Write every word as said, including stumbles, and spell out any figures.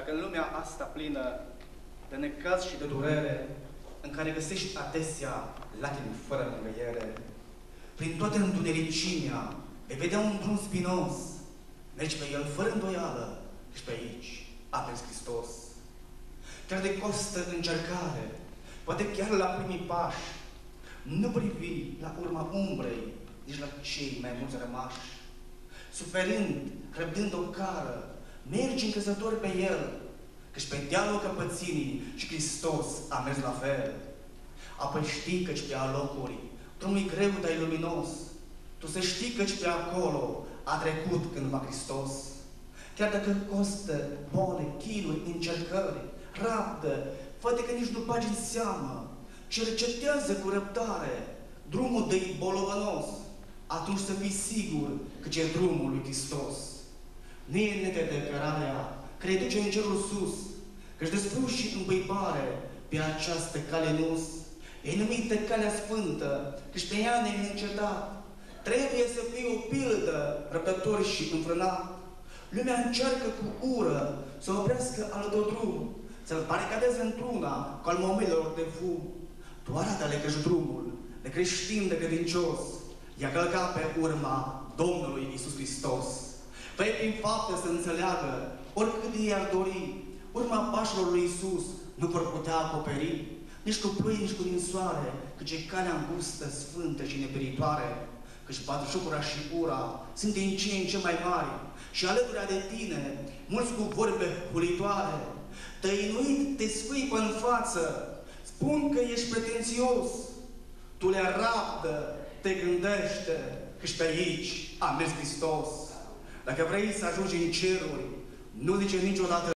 Dacă în lumea asta plină de necaz și de durere, în care găsești adesea lacrimi fără mângâiere, prin toată întunericimea vei vedea un drum spinos. Mergi pe el fără îndoială și pe aici a mers Hristos. Chiar de costă încercare, poate chiar la primii pași, nu privi la urma umbrei, nici la cei mai mulți rămași. Suferind, răbdând o cară, mergi încrezător pe el, căci pe dealul căpăținii și Hristos a mers la fel. Apoi știi căci pe alocuri drumul e greu, dar e luminos. Tu să știi căci pe acolo a trecut cândva Hristos. Chiar dacă costă bole, chinuri, încercări, rabdă, fă că nici nu bagi în seamă, cercetează cu răbdare, drumul dă-i bolovănos, atunci să fii sigur că ce e drumul lui Hristos. Nu e netede cărarea, care duce în cerul sus, că-și despruși în băibare pe această cale nus. E numită calea sfântă, căci pe ea ne-ai încetat. Trebuie să fii o pildă, răbdător și înfrânat. Lumea încearcă cu ură să oprească al tău drum, să-l baricadeze într-una cu al momentelor de fum. Tu arată-le că-și drumul de creștin, de credincios, i-a călcat pe urma Domnului Iisus Hristos. Fă-i prin fapte să înțeleagă, oricât ei ar dori, urma pașilor lui Iisus nu vor putea acoperi, nici cu ploi, nici cu ninsoare, căci e calea îngustă, sfântă și neperitoare, căci batjocura și ura sunt din ce în ce mai mari și alături de tine, mulți cu vorbe hulitoare, tăinuit te scuipă în față, spun că ești pretențios, tu le rabdă, te gândește, căci pe aici a mers Hristos. Dacă vrei să ajungi în ceruri, nu zice niciodată